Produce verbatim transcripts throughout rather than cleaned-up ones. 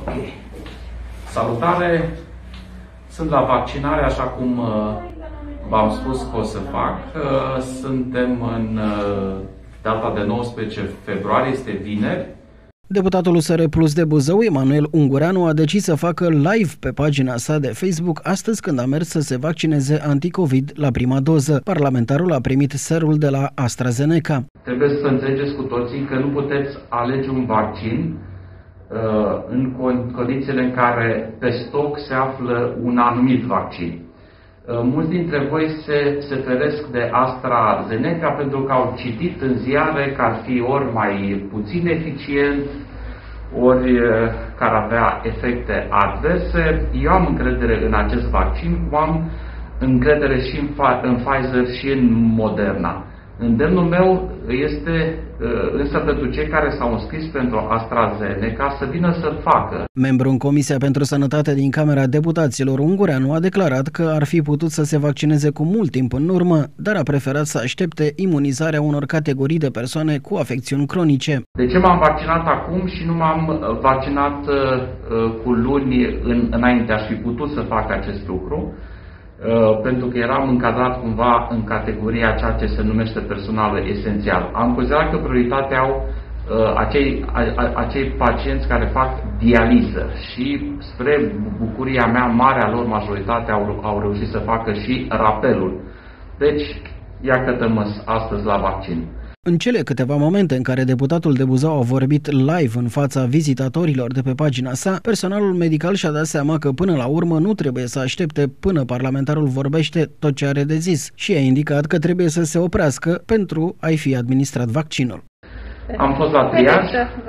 Ok. Salutare! Sunt la vaccinare, așa cum v-am spus că o să fac. Suntem în data de nouăsprezece februarie, este vineri. Deputatul U S R Plus de Buzău, Emanuel Ungureanu, a decis să facă live pe pagina sa de Facebook astăzi când a mers să se vaccineze anticovid la prima doză. Parlamentarul a primit serul de la AstraZeneca. Trebuie să înțelegeți cu toții că nu puteți alege un vaccin uh, în condițiile în care pe stoc se află un anumit vaccin. Uh, mulți dintre voi se, se feresc de AstraZeneca pentru că au citit în ziare că ar fi ori mai puțin eficient, ori uh, că ar avea efecte adverse. Eu am încredere în acest vaccin, cum am încredere și în, în Pfizer și în Moderna. Îndemnul meu este însă pentru cei care s-au înscris pentru AstraZeneca să vină să facă. Membru în Comisia pentru Sănătate din Camera Deputaților, Ungureanu a declarat că ar fi putut să se vaccineze cu mult timp în urmă, dar a preferat să aștepte imunizarea unor categorii de persoane cu afecțiuni cronice. De ce m-am vaccinat acum și nu m-am vaccinat cu luni în, înainte? Aș fi putut să fac acest lucru. Uh, pentru că eram încadrat cumva în categoria ceea ce se numește personal esențial. Am considerat că prioritatea au uh, acei, a, a, acei pacienți care fac dializă și spre bucuria mea, marea lor majoritate au, au reușit să facă și rapelul. Deci, iată-mă astăzi la vaccin. În cele câteva momente în care deputatul de Buzău a vorbit live în fața vizitatorilor de pe pagina sa, personalul medical și-a dat seama că până la urmă nu trebuie să aștepte până parlamentarul vorbește tot ce are de zis și a indicat că trebuie să se oprească pentru a-i fi administrat vaccinul. Am fost la triaj.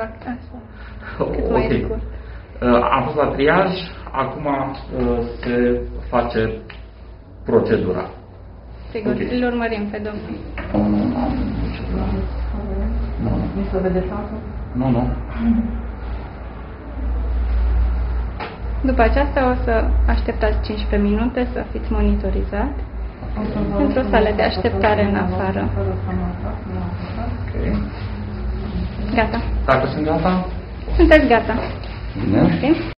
Ok. Am fost la triaj, acum se face procedura. Sigur, okay. Îl urmărim pe domnul. Nu, nu. Nu se vede față? Nu, nu. După aceasta o să așteptați cincisprezece minute să fiți monitorizat într-o sală de așteptare în afară. Ok. Gata. Dacă sunt gata? Sunteți gata. Bine. Okay.